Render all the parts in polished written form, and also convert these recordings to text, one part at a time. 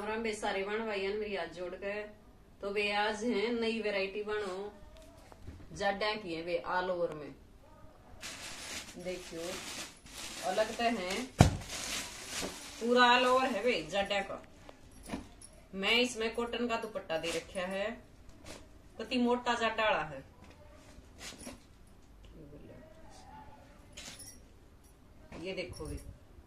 राम बे सारे बन भाई मेरी आज जोड़ के तो वे आज हैं नई वैरायटी बनो जाडा की है वे ऑल ओवर में देखियो अलग तो है पूरा ऑल ओवर है वे जाडा का। मैं इसमें कॉटन का दुपट्टा दे रखा है कति मोटा जाडा वाला है। ये देखो भी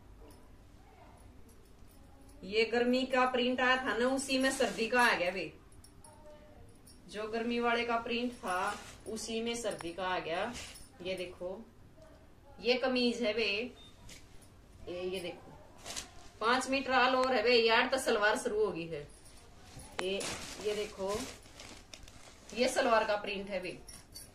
ये गर्मी का प्रिंट आया था ना उसी में सर्दी का आ गया वे। जो गर्मी वाले का प्रिंट था उसी में सर्दी का आ गया। ये देखो ये कमीज है वे ये देखो 5 मीटर ऑल ओवर है वे। यार तो सलवार शुरू होगी है ये देखो ये सलवार का प्रिंट है वे।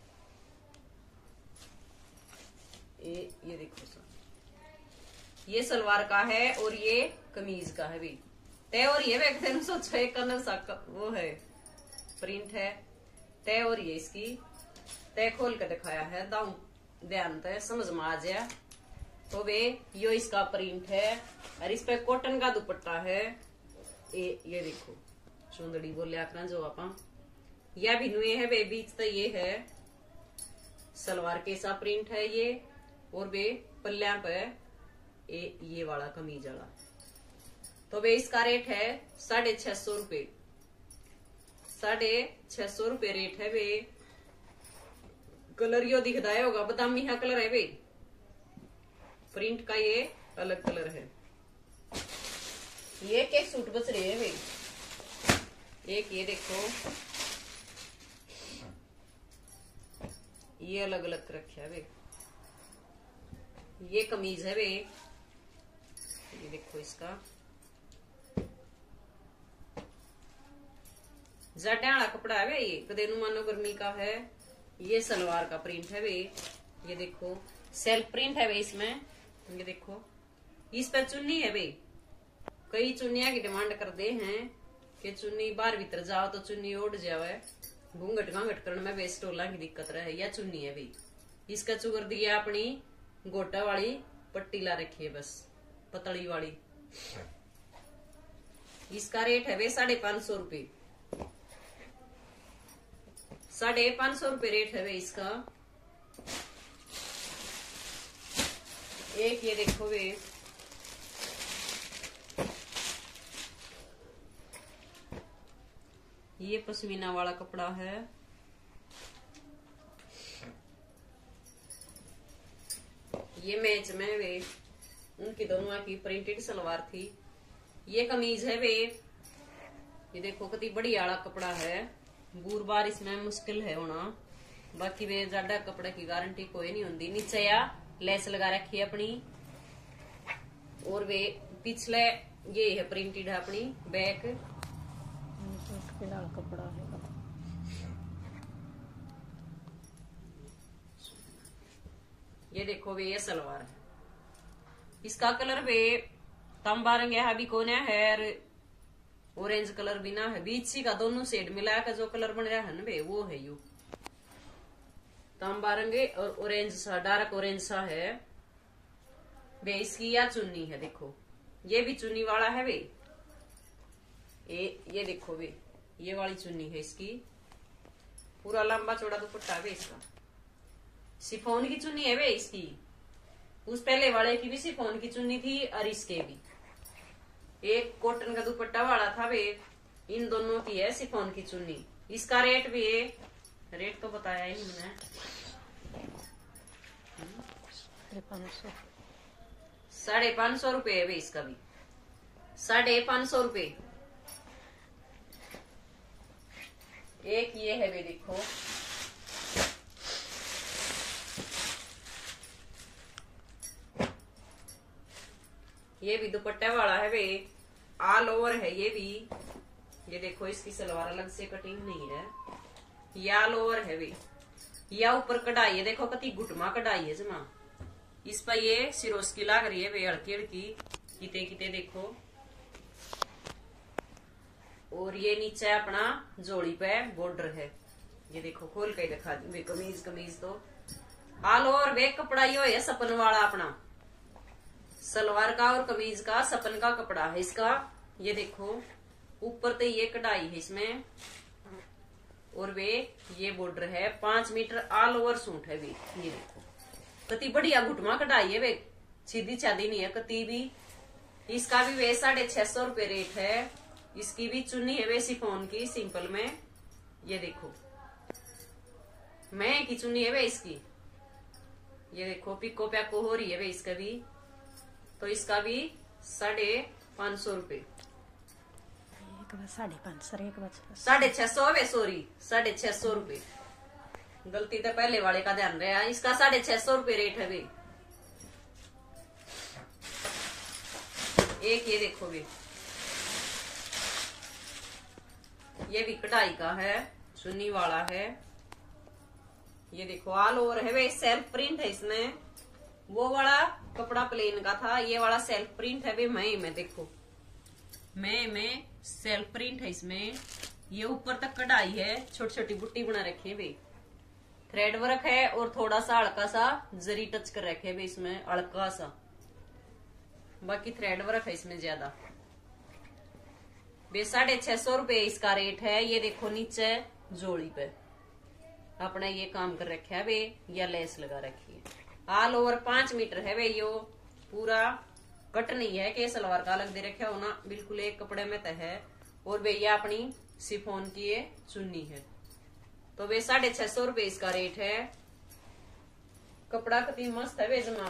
ये देखो सर ये सलवार का है और ये कमीज का है भी तय और ये व्यक्ति 306 का वो है प्रिंट है तय और ये इसकी तय खोल कर दिखाया है दाऊ ध्यान तय समझ में आ जाए तो वे यो इसका प्रिंट है और इस पे कॉटन का दुपट्टा है। ये देखो चुंदड़ी बोले अपना जो आपा यह भी नुए है वे बीच तो ये है सलवार के सा प्रिंट है ये और वे पल्ला पे ये वाला कमीज वाला तो वे इसका रेट है 650 रुपए 650 रुपए रेट है वे। कलर यो दिखता है होगा बादामी हा कलर है वे प्रिंट का ये अलग कलर है। ये के सूट बच रहे हैं वे एक ये देखो ये अलग अलग रखे है वे। ये कमीज है वे ये देखो इसका जाडा वाला कपड़ा है वे ये कदे नु मानो गर्मी का है। ये सलवार का प्रिंट है वे ये देखो सेल्फ प्रिंट है वे इसमें। ये देखो इस पर चुन्नी है वे कई चुन्निया की डिमांड करते हैं कि चुन्नी बाहर भीतर जाओ तो चुन्नी ओढ़ जावे घूंघट घांघट करने में वे स्टोला की दिक्कत रहे या चुन्नी है वे। इसका चुगर दिया अपनी गोटा वाली पट्टी ला रखी है बस पतली वाली। इसका रेट है वे 550 रुपए 550 रुपए रेट है वे इसका। एक ये देखो वे ये पश्मीना वाला कपड़ा है। ये मैच में वे उनकी दोनों की प्रिंटेड सलवार थी। ये कमीज है वे ये देखो कति बढ़िया वाला कपड़ा है बूर बार इसमें मुश्किल है होना बाकी वे ज्यादा कपड़े की गारंटी कोई नहीं होती। नीचे या लेस लगा रखी है अपनी और वे पिछले ये है प्रिंटेड है अपनी बैक कपड़ा है। ये देखो वे ये सलवार है इसका कलर वे तांबा रंग है भी कोने है ऑरेंज कलर भी ना है बीच सी का दोनों शेड मिला का जो कलर बन रहा है ना वे वो है यू तांबा रंग और ऑरेंज सा डार्क ऑरेंज सा है वे। इसकी या चुन्नी है देखो ये भी चुन्नी वाला है वे ये देखो वे ये वाली चुन्नी है इसकी पूरा लंबा चौड़ा दुपट्टा वे इसका। शिफॉन की चुन्नी है वे इसकी उस पहले वाले की भी शिफॉन की चुन्नी थी और इसके भी एक कॉटन का दुपट्टा वाला था वे। इन दोनों की है शिफॉन की चुन्नी। इसका रेट भी है रेट तो बताया ही मैंने 550 रुपए है वे इसका भी 550 रुपए। एक ये है वे देखो ये भी दुपट्टा वाला है वे ऑल ओवर है ये भी। ये देखो इसकी सलवार अलग से कटिंग नहीं है ये ऑल ओवर है वे। या ऊपर कढ़ाई है देखो कति घुटमा कढ़ाई है जमा इस पर ये सिरोस की लाग रही है वे हड़की हड़की किते किते देखो। और ये नीचे अपना जोड़ी पे बॉर्डर है ये देखो खोल के दिखा दी कमीज तो ऑल ओवर वे कपड़ा यो है सपन वाला अपना सलवार का और कमीज का सपन का कपड़ा है इसका। ये देखो ऊपर तो ये कढ़ाई है इसमें, और वे ये बॉर्डर है 5 मीटर ऑल ओवर सूट है वे। ये देखो कति बढ़िया घुटमा कढ़ाई है वे, सीधी चादी नहीं है कति भी। इसका भी वे 650 रुपये रेट है। इसकी भी चुन्नी है वे शिफॉन की सिंपल में। ये देखो मैं की चुन्नी है वे इसकी। ये देखो पिको पैको हो रही है वे इसका भी। तो इसका भी 550 रुपये। 650 वे, सॉरी 650 रुपये, गलती तो पहले वाले का ध्यान रहा। इसका 650 रुपये रेट है वे। एक ये देखो भी, ये भी कढ़ाई का है, चुन्नी वाला है। ये देखो ऑल ओवर है वे, सेल्फ प्रिंट है इसमें। वो वाला कपड़ा प्लेन का था, ये वाला सेल्फ प्रिंट है वे। मैं देखो मैं सेल्फ प्रिंट है इसमें। ये ऊपर तक कढ़ाई है, छोटी छोटी बुट्टी बना रखी है वे। थ्रेड वर्क है और थोड़ा सा हल्का सा जरी टच कर रखे है इसमें, हल्का सा। बाकी थ्रेड वर्क है इसमें ज्यादा। वे 650 रुपये इसका रेट है। ये देखो नीचे जोड़ी पे अपना ये काम कर रखा है वे, या लेस लगा रखी है। ऑल ओवर 5 मीटर है वे। यो पूरा कट नहीं है कि सलवार का अलग दे रखा हो ना, बिल्कुल एक कपड़े में तय है। और वे ये अपनी शिफॉन की ये चुन्नी है। तो वे 650 रुपये इसका रेट है। कपड़ा कितनी मस्त है वे जमा।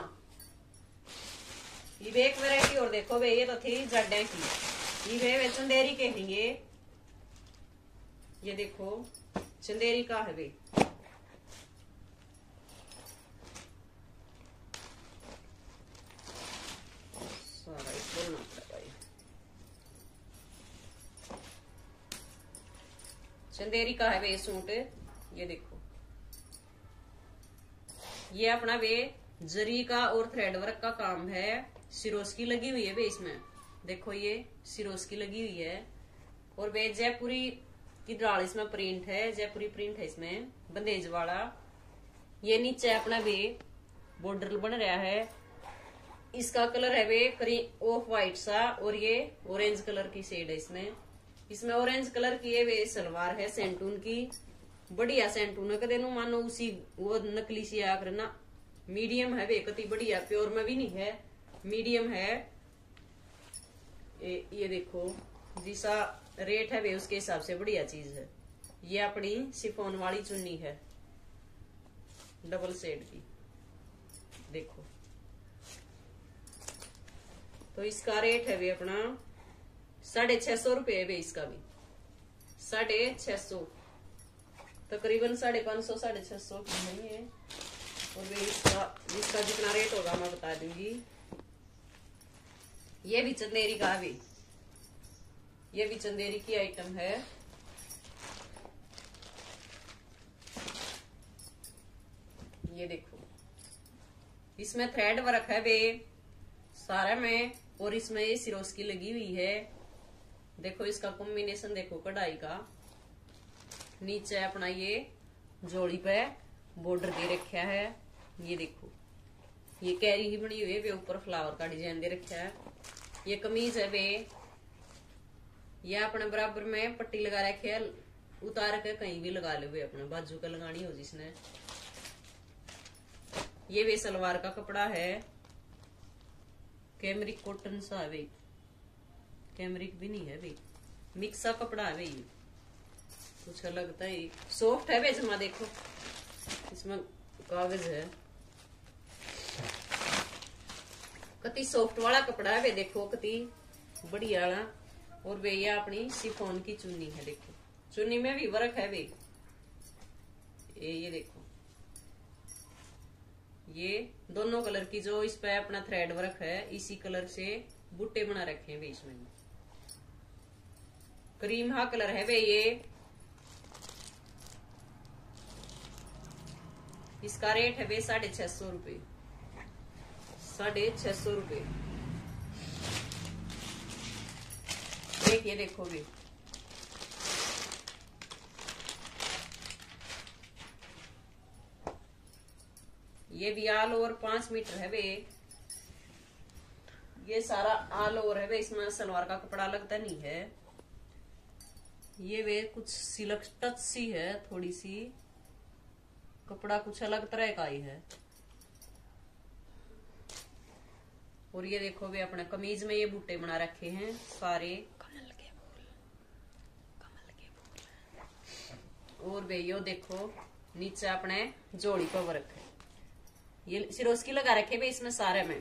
ये एक वैरायटी और देखो वे, ये तो थी जड्डे की, ये वे चंदेरी कहेंगे। ये देखो चंदेरी का है वे। चंदेरी का है वे सूट। ये देखो ये अपना वे जरी का और थ्रेड वर्क का काम है। सिरोस्की लगी हुई है वे इसमें। देखो ये सिरोस्की लगी हुई है। और वे जयपुरी की डाल इसमें प्रिंट है, जयपुरी प्रिंट है इसमें, बंदेज वाला। ये नीचे अपना वे बॉर्डर बन रहा है। इसका कलर है वे करीब ऑफ वाइट सा, और ये ऑरेंज कलर की शेड है इसमें। इसमें ऑरेंज कलर की ये वे सलवार है सेंटून की, बढ़िया सेंटून है। कदे नु मानो उसी वो नकली सी आकर ना, मीडियम है वे, कति बढ़िया, प्योर में भी नहीं है, मीडियम है। ये देखो जिसा रेट है वे उसके हिसाब से बढ़िया चीज है। ये अपनी शिफॉन वाली चुन्नी है डबल शेड की। देखो तो इसका रेट है वे अपना 650 रुपये है वे। इसका भी 650, तकरीबन 550 650 की नहीं है। और वे इसका जितना रेट होगा मैं बता दूंगी। ये भी चंदेरी का भी, ये भी चंदेरी की आइटम है। ये देखो इसमें थ्रेड वर्क है वे सारा में, और इसमें ये सिरोस्की लगी हुई है। देखो इसका कॉम्बिनेशन देखो कढ़ाई का। नीचे अपना ये जोड़ी पे बॉर्डर दे रखा है। ये देखो ये कैरी ही बनी हुई है वे, ऊपर फ्लावर का डिजाइन दे रखा है। ये कमीज है वे, ये अपने बराबर में पट्टी लगा रखी है, उतार के कहीं भी लगा ले वे, अपने बाजू का लगानी हो जिसने। ये वे सलवार का कपड़ा है, कैमरिक कॉटन सा है वे, कैमरिक भी नहीं है वे, मिक्स सा कपड़ा है वे। ये कुछ लगता है सॉफ्ट है वे जमा। देखो इसमें कागज है, कति सॉफ्ट वाला कपड़ा है वे। देखो कति बढ़िया वाला। और वे ये अपनी शिफॉन की चुन्नी है। देखो चुन्नी में भी वर्क है वे। ये देखो ये दोनों कलर की जो इस पे अपना थ्रेड वर्क है, इसी कलर से बूटे बना रखे हैं वे। इसमें क्रीम हा कलर है वे। ये इसका रेट है वे 650 रुपये, 650 रुपये। एक ये देखो भी, ये भी ऑल ओवर 5 मीटर है वे। ये सारा ऑल ओवर है वे, इसमें सलवार का कपड़ा लगता नहीं है। ये वे कुछ सिल्क टच सी है, थोड़ी सी कपड़ा कुछ अलग तरह का ही है। और ये देखो वे अपने कमीज में ये बूटे बना रखे हैं सारे कमल के फूल। और वे यो देखो नीचे अपने जोड़ी पर वर्क है, ये सिरोस्की लगा रखे वे इसमें सारे में।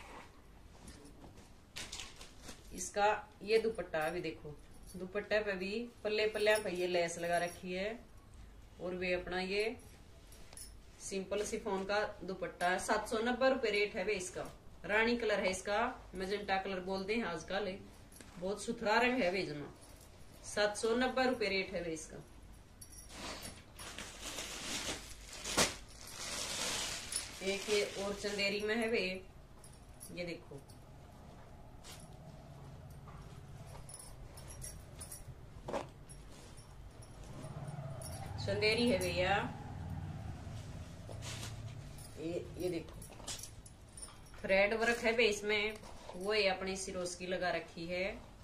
इसका ये दुपट्टा अभी देखो, दुपट्टे पे भी पल्ले पे ये लेस लगा रखी है। और वे अपना ये सिंपल सिफोन का दुपट्टा है, 790 रुपए रेट है वे इसका। रानी कलर है इसका, मैजेंटा कलर बोलते हैं आजकल, बहुत सुथरा रंग है वे जना। 790 रुपए रेट है वे इसका। एक ये और चंदेरी में है वे, ये देखो चंदेरी है भैया, ये देखो थ्रेड वर्क है बे इसमें, वो ये अपनी सिरोस्की लगा रखी है।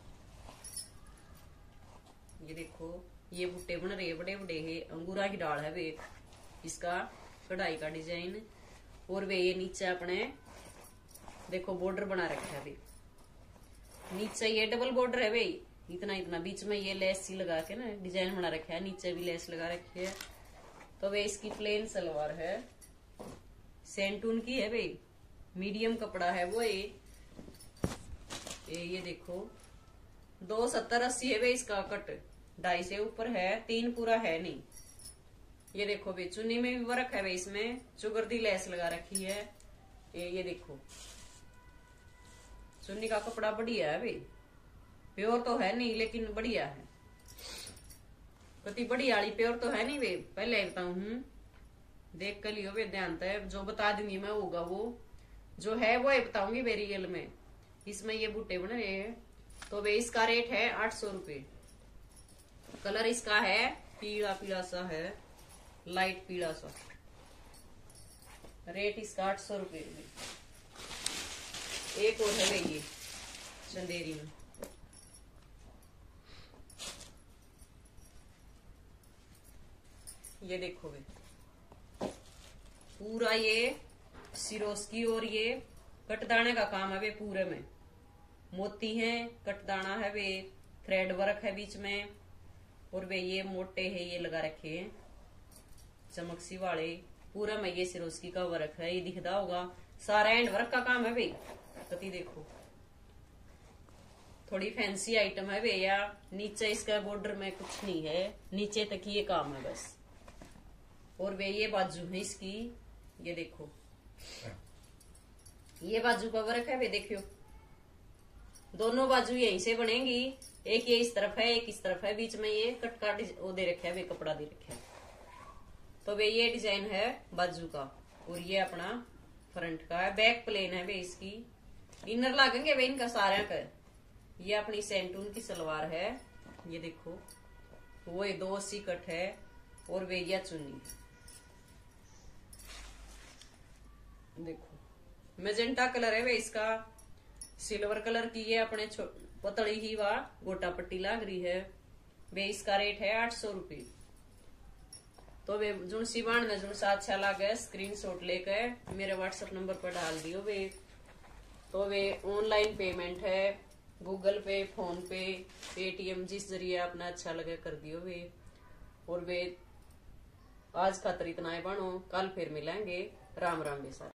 ये देखो ये बूटे बन रहे बड़े बड़े है, अंगूरा की डाल है वे इसका कढ़ाई का डिजाइन। और वे ये नीचे अपने देखो बॉर्डर बना रखा है वे, नीचे ये डबल बॉर्डर है वे, इतना इतना बीच में ये लेस सी लगा के ना डिजाइन बना रखा है, नीचे भी लेस लगा रखी है। तो वे इसकी प्लेन सलवार है, सेंटून की है वे, मीडियम कपड़ा है वो। ये देखो 270-80 है वे इसका कट, 2.5 से ऊपर है, 3 पूरा है नहीं। ये देखो वे चुन्नी में भी वर्क है वे, इसमें चुगर्दी लेस लगा रखी है। ये देखो चुन्नी का कपड़ा बढ़िया है वे, प्योर तो है नहीं लेकिन बढ़िया है, कति बढ़िया वाली प्योर तो है नहीं वे, पहले बताऊं हूं, देख कर लियो वे ध्यान है, जो बता दूंगी मैं होगा वो जो है वो बताऊंगी वे रियल में। इसमें ये बूटे बन रहे हैं, तो वे इसका रेट है 800 रुपए। कलर इसका है पीला पीला सा है, लाइट पीला सा, रेट इसका 800 रुपए। एक और है ये चंदेरी में, ये देखो वे पूरा ये सिरोस्की और ये कटदाने का काम है वे, पूरे में मोती है, कटदाना है वे, थ्रेड वर्क है बीच में। और वे ये मोटे है ये लगा रखे हैं चमकसी वाले, पूरा में ये सिरोस्की का वर्क है, ये दिखता होगा सारा एंड वर्क का काम है वे। कति देखो थोड़ी फैंसी आइटम है वे, या नीचे इसका बॉर्डर में कुछ नहीं है, नीचे तक ये काम है बस। और वे ये बाजू है इसकी, ये देखो ये बाजू का वर्क है वे, देखियो दोनों बाजू यहीं से बनेंगी, एक ये इस तरफ है एक इस तरफ है, बीच में ये कट का वो दे रखा है वे, कपड़ा दे रखा है। तो वे ये डिजाइन है बाजू का, और ये अपना फ्रंट का है, बैक प्लेन है वे इसकी, इनर लागेंगे वे इनका सारा का। ये अपनी सेंटून की सलवार है, ये देखो वो 280 कट है। और वे ये चुन्नी देखो मैजेंटा कलर है वे इसका, सिल्वर कलर की ये अपने पतली ही वा गोटा पट्टी लाग रही है वे, इसका रेट है 800 रुपये। तो वे जुन सिवान में जुन सा अच्छा लगे स्क्रीनशॉट लेकर मेरे व्हाट्सएप नंबर पर डाल दियो वे। तो वे ऑनलाइन पेमेंट है, Google Pay, PhonePe, Paytm, जिस जरिए अपना अच्छा लगे कर दियो वे। और वे आज खातर इतना है बनो, कल फिर मिलेंगे। राम राम बेसा।